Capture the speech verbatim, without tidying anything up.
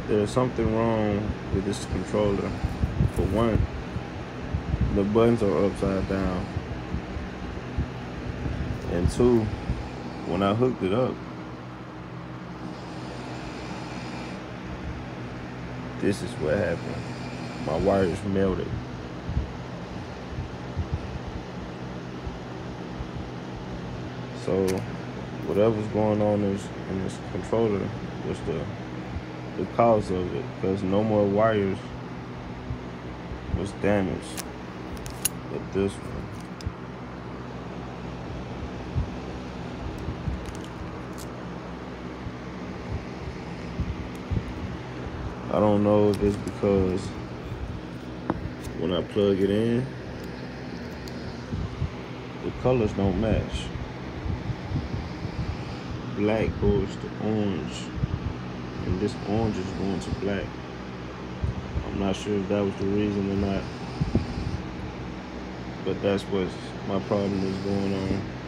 there's something wrong with this controller. For one, the buttons are upside down, and two, when I hooked it up, this is what happened. My wires melted. So whatever's going on is in this controller was the the cause of it, because no more wires was damaged, but this one. I don't know if it's because when I plug it in, the colors don't match. Black goes to orange, and this orange is going to black. I'm not sure if that was the reason or not, but that's what my problem is going on.